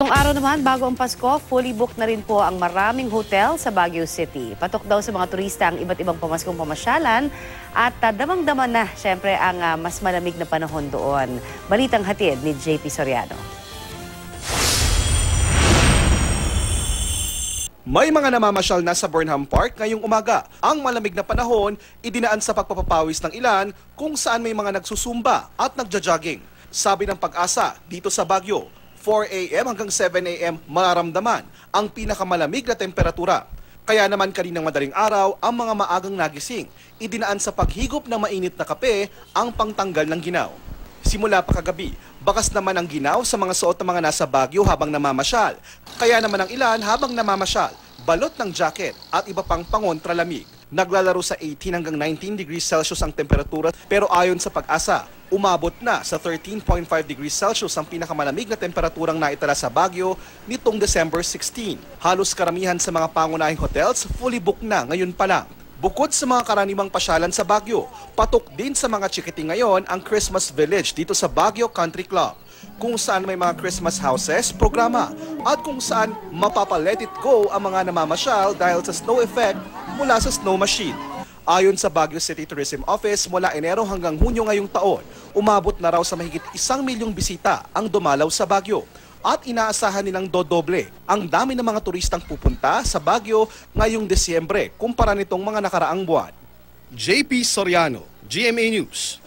Ngayong araw naman, bago ang Pasko, fully booked na rin po ang maraming hotel sa Baguio City. Patok daw sa mga turista ang iba't ibang pamaskong pamasyalan at damang-dama na, syempre, ang mas malamig na panahon doon. Balitang hatid ni JP Soriano. May mga namamasyal na sa Burnham Park ngayong umaga. Ang malamig na panahon, idinaan sa pagpapapawis ng ilan kung saan may mga nagsusumba at nagja-jogging. Sabi ng Pag-asa, dito sa Baguio, 4 a.m. hanggang 7 a.m. mararamdaman ang pinakamalamig na temperatura. Kaya naman kaninang madaling araw, ang mga maagang nagising, idinaan sa paghigop ng mainit na kape ang pangtanggal ng ginaw. Simula pa kagabi, bakas naman ang ginaw sa mga suot ng mga nasa Baguio habang namamasyal. Kaya naman ang ilan habang namamasyal, balot ng jacket at iba pang pangontralamig. Naglalaro sa 18 hanggang 19 degrees Celsius ang temperatura, pero ayon sa Pag-asa, umabot na sa 13.5 degrees Celsius ang pinakamalamig na temperaturang naitala sa Baguio nitong December 16. Halos karamihan sa mga pangunahing hotels fully booked na ngayon pa lang. Bukod sa mga karaniwang pasyalan sa Baguio, patok din sa mga chikiting ngayon ang Christmas Village dito sa Baguio Country Club, kung saan may mga Christmas houses, programa, at kung saan mapapa-let it go ang mga namamasyal dahil sa snow effect mula sa snow machine. Ayon sa Baguio City Tourism Office, mula Enero hanggang Hunyo ngayong taon, umabot na raw sa mahigit 1 milyong bisita ang dumalaw sa Baguio. At inaasahan nilang dodoble ang dami ng mga turistang pupunta sa Baguio ngayong Desyembre kumpara nitong mga nakaraang buwan. JP Soriano, GMA News.